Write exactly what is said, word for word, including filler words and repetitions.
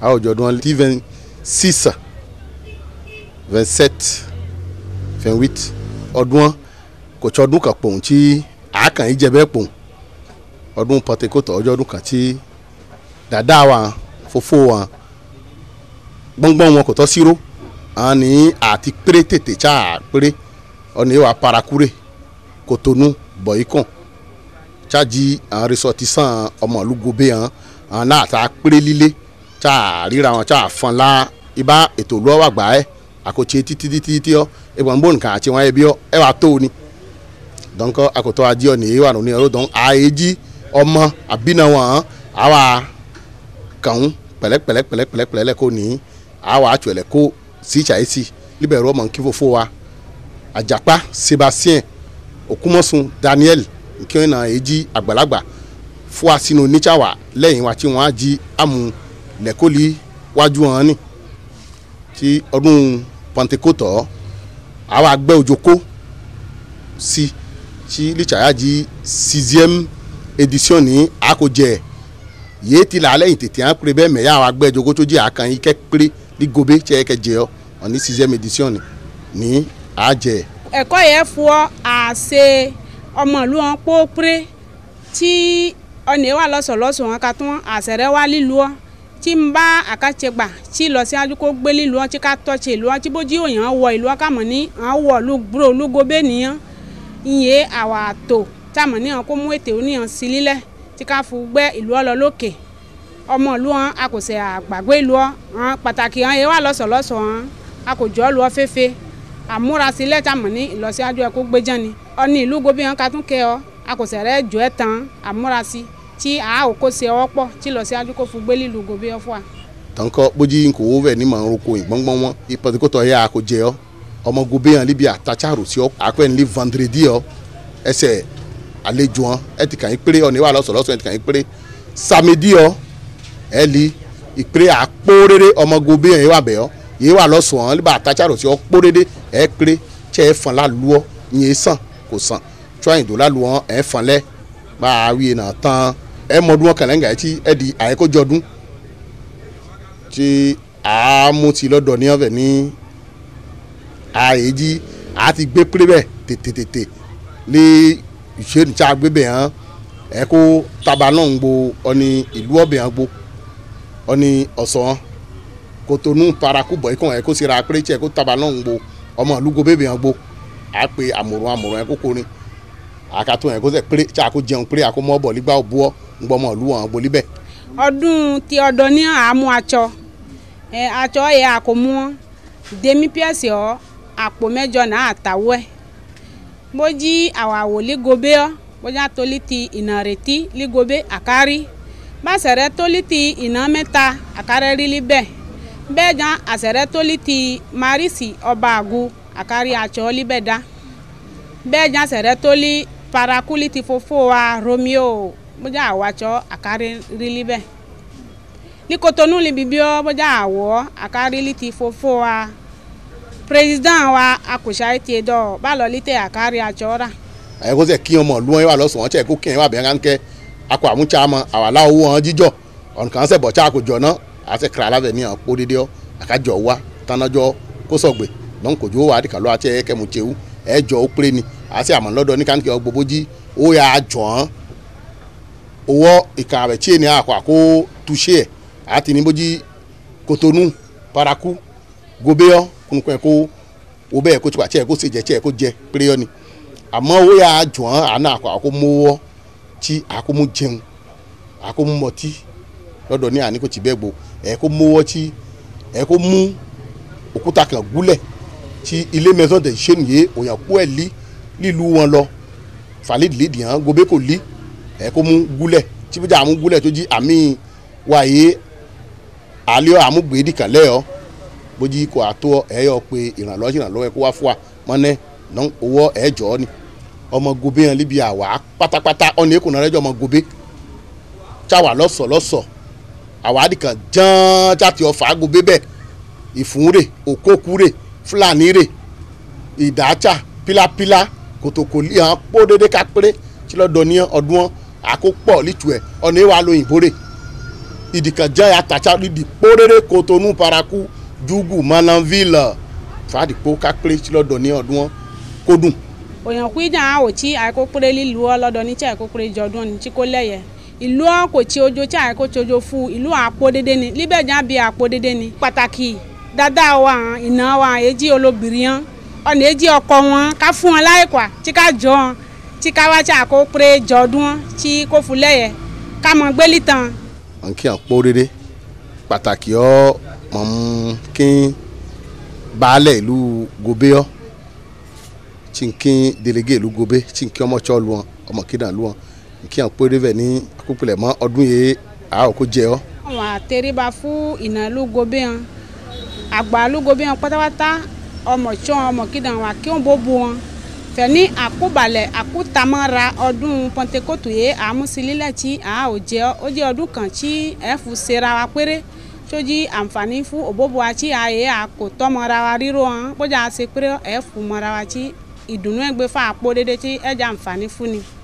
a ọjọ́dún ti vingt-six vingt-sept vingt-huit ọdún kò tí ọdún kan pòun tí àákàn yìí jẹ bẹ́ẹ̀ pòun ọdún Pentecôte ọjọ́ ọdún kan tí dàda wa fòfò wa gbọ́ngbọ́n wọn kò tọ́ síró àwọn ní àti péré tètè tí péré ọ̀nà ìwà parakúrè Kòtónú bọ̀yìkàn tí àwọn ressortissants ọmọ ìlú Gobé hàn àwọn náà ta péré líle tí ríra wọn tí fọn lá ibà ètò ìlú ọwà gbà ẹ́ àkótí títí títí tí ọ ẹ̀gbọ́n bò nǹkan àti wọn ẹbí ọ ẹ wà tó ni donc àkótó ajé ọ nìyí wà ní ọ̀rọ̀ donc àyèjì ọmọ àbínà wọn àwa kàn pẹ̀lẹ́pẹ̀lẹ́ pẹ̀lẹ́pẹ̀lẹ́ pẹ̀lẹ́ kò ní àwa àtúwẹ̀lẹ̀ kó sí ìṣàyẹ̀sì libẹ̀rù ọmọ nkí fòfò wa àjàpá Sébastien Òkúmọ̀sùn Daniel nkí wọn náà èjì àgbàlagbà fún wa sínú nítsàwà lẹ́yìn wa tí wọ́n á jí àmú lẹ́kọ́lì wájú wọn ni ti ọdún Pentecôte àwa àgbẹ̀ òjòkó sí tí lìtsàyàjì sixième édition ní àkójẹ yéé ti là lẹ́yìn tètè hàn péré bẹ́ẹ̀ mẹ́yà àwọn àgbẹ̀ òjòkó tó jẹ́ àkàn yìí kẹ́ péré ní Gobé tí ẹ kẹ́ jẹ́ ọ ọ̀ní sixième édition ní ní àjẹ. ẹ̀kọ́ yẹn fọ́ àṣẹ ọmọ ìlú wọn pọ́ péré tí ọ̀nà ìwà lọ́sọ̀lọ́sọ̀ wọn ka tún àṣẹrẹ́ wá lílu ọ tí ń bá àkàtṣegbà tí lọ sí ajú kó gbé lílu ọ tí ká tọ́ṣe ìlú ọ tí bójú òyìn wọ ìlú ọ kàmọ́ ní àwọn wọ̀ ló gbúrò ló Gobé nìyẹn ìyẹn àwà àtò táwọn níyàn kó mú ètè oníyàn sí lílẹ̀ tí ká fún gbẹ́ ìlú ọ lọ lókè ọmọ ìlú wọn a kò ṣe àgbàgbé ìlú ọ pàtàkì hàn yẹn wà lọ́sọ̀lọ́sọ̀ hàn a kò jọ́ lu ọ fẹ́fẹ́ àmúrasílẹ̀ táwọn ní ìlọsíwájú ẹ kó gbé jẹ́ ni ọ̀ní ìlú Gobé hàn ká tún kẹ́ ọ a kò ṣẹ̀rẹ́ jọ ẹ tán àmúrasí tí a ò kó ṣe ọwọ́ pọ̀ tí ìlọsíwájú kó fún gbé lílu Gobé ọ fún wa. tọ́nkọ́ bójú nkò wó bẹ̀ ní màá roko ìgbọ́ngbọ́n wọn Pentecôte ọ̀yà a kò jẹ ọ ọmọ Gobé hàn níbi àtàchàrò sí ọ àpẹ́ ní vendredi ọ ẹsẹ̀ àlejò hàn ẹ ti kàn yín péré ọ̀ní wà lọ́sọ̀lọ́sọ̀ ẹ ti kàn yín péré samedi ọ ẹ li ìpèrè àpòrèrè ọmọ Gobé yẹn wà bẹ̀ ọ́ yẹn wà lọ́sọ̀ hàn níbi àtàchàrò sí ọ pòrèrè ẹ péré tí ẹ fọn lálu ọ yẹn sàn kò sàn tí wọ́n ìdò lálu ọ ẹ fọn lẹ́ bá a wí nà tán ẹ mọdún wọn kàlẹ́ngà ẹ ti ẹ di àyẹ̀kọ́jọ́dún tí a mú ti lọ́dọ̀ ní ọ̀fẹ́ ní àyèjì a ti gbé péré bẹ́ẹ̀ tètè lé ìṣe ní tí a gbé bẹ̀ hàn ẹ kó taba náà ń gbo ọ̀ní ìlú ọ̀bẹ̀ hàn gbo ọ̀ní ọ̀sán Kòtónú paraku bọ̀ ikọ̀ ẹ kó sera péré tí ẹ kó taba náà ń gbo ọmọ ìlú Gobé bẹ̀ hàn gbo a pe àmọ̀ràn àmọ̀ràn ẹ kó kórin àkàtún ẹ kó sẹ péré tí a kó jẹun péré a kó mọ́ bọ̀ nígbà òbú ọ ń gbọ́ ọmọ ìlú wọn gbolí bẹ́ẹ̀. ọdún ti ọdọ ní àmú atsọ ẹ atsọ yẹ àkómú demi pièce ọ àpò mẹ́jọ náà àtàwẹ bójí àwàwò lí Gobé ọ bójí àtòlí ti ìnàrètí lí Gobé àkárí bàṣẹrẹ tólí ti ìnà mẹ́ta àkárẹ rí lí bẹ́ẹ̀ bẹ́ẹ̀ jà àṣẹrẹ tólí ti marisi ọba àgù àkárí atsọ lí bẹ́ẹ̀ dá bẹ́ẹ̀ jà àṣẹrẹ tólí parakuli ti fofo wa Romeo bójá àwàtsọ àkárí rí lí bẹ́ẹ̀ ní Kòtónú lí bíbíọ́ bójá àwọ̀ àkárí lí ti fofo wa président wa akòṣà ètè dọ̀ bá lọ lítẹ̀ àkárí atsọ rà. àyẹ̀kó sẹ̀ kí ọmọ ìlú wọn wà lọ́sùn wọn tí ẹ̀ kó kí ẹ̀ wà bẹ́ẹ̀ kánkẹ́ akọ àmútsá mọ àwàlá owó wọn jíjọ ọ̀nkàn sẹ̀ bọ̀tsá àkójọ náà àti kàrà alábẹ̀ ní àpò dédé ọ àkájọ wa tánájọ kó sọ̀gbẹ̀ lọ́n kòjó wà á dìkà lọ́ àti ẹ̀ kẹ́mu tsewu ẹ̀ jọ ó péré ni àti àmọ́ lọ́dọ̀ ní kánkẹ́ gbogbo jí ó yà á jọ̀ ọ́n owó ìkà rẹ̀ tí ènìyàn àkọ́ àkó túṣe ẹ̀ àti ní bójí Kòtónú paraku Gobé ọ kúnkún ẹ̀ kó o bẹ́ẹ̀ kó tipa tí ẹ̀ kó ṣe jẹ tí ẹ̀ kó jẹ péré ọ ni àmọ́ ó yà á jọ̀ ọ́n àná àkọ́ àkó mówó tí àkó mú jẹun àkó mú mọtí lọ́dọ̀ ní àní kò tí bẹ́ẹ̀ gbó ẹ̀ kó mówó tí ẹ̀ kó mú òkúta kan gúlẹ̀ tí ilé maison de jeunes yé òyàn kó ẹ̀ lí lílu wọn lọ falid lidi hàn Gobé kò lí ẹ̀ kó mú gúlẹ̀ tí bí jà àmú gúlẹ̀ tó jí àmì wáyé àlẹ́ àmúgbèédì kan lẹ́yọ̀ bójí kò àtọ́ ẹ̀ yọ pé ìrànlọ́ ìrànlọ́ ẹ̀ kó wá fún wa mọ́nẹ́ náà owó ẹ̀ jọ́ ni ọmọ Gobé hàn líbi àwa pátápátá ọ̀nà èkó náà rẹ́jọ́ ọmọ Gobé táwa lọ́sọ̀ lọ́sọ̀ àwa àdìkan ján jáde ọ̀fà Gobé bẹ́ẹ̀ ìfúnrè òkókúrè Fúlàní rè ìdájà pílápílá kòtòkòlì hàn pọ́ dédé ká péré tí lọ́dọ̀ ní ọdún àkópọ̀ lítù ẹ̀ ọ̀nà ìwà lóyìnbó rè ìdìkànjẹ́ àtàtsá ìdì kpóréré Kotonu paraku jugu Manaville fàdìpó kápẹ́rẹ́ tí lọ́dọ̀ ní ọdún wọn kó dùn. òyàn kú ìjà àwọn òtí àìkópéré lílu ọ lọ́dọ̀ ní tí àìkópéré jọdún ní tí kò lẹ́yẹ ìlú ọ kò tí ojo tí àìkó tí ojo fún ìlú àpò dédé ni líbẹ̀jà bí àpò dédé ni pàtàkì dáadáa wa ìná wa èjì olóbìnrin ọ̀nà èjì ọkọ wọn ká fún wọn láìkọ́ tí ká jọ wọn tí ká wá tí àkópéré jọdún tí kò fún lẹ́yẹ ká mọ gbélé tán. ànkí àpò dédé pàtàkì ọ mọ̀ mú kí baálẹ̀ ìlú Gobé ọ chinkin délégué ìlú Gobé chinkin ọmọ tsọ lu wọn ọmọ kídà lu wọn nkí àwọn péré bẹ ní akópilẹ̀ mọ́ ọdún yìí àwọn kò jẹ ọ. àwọn àtẹríba fún ìnà ìlú Gobé hàn àgbà ìlú Gobé hàn pátápátá ọmọ tsọ ọmọ kídà wọn kí wọn bó bu wọn fẹ ní àkóbalẹ̀ àkótamọ́ra ọdún Pọntekótù yìí àmúsílílẹ̀ tí a ò jẹ́ ó jẹ́ ọdún kan tí ẹ̀ fún sera wa péré sójú àǹfààní fún òbóbo wa tí a yẹ àkótọ́mọ́ra wa ríro hàn bójú àṣepéré ẹ̀ fún mọ́ra wa tí ìdùnnú ẹgbẹ́ fún àpò dédé tí ẹ̀ jẹ́ àǹfààní fún ni.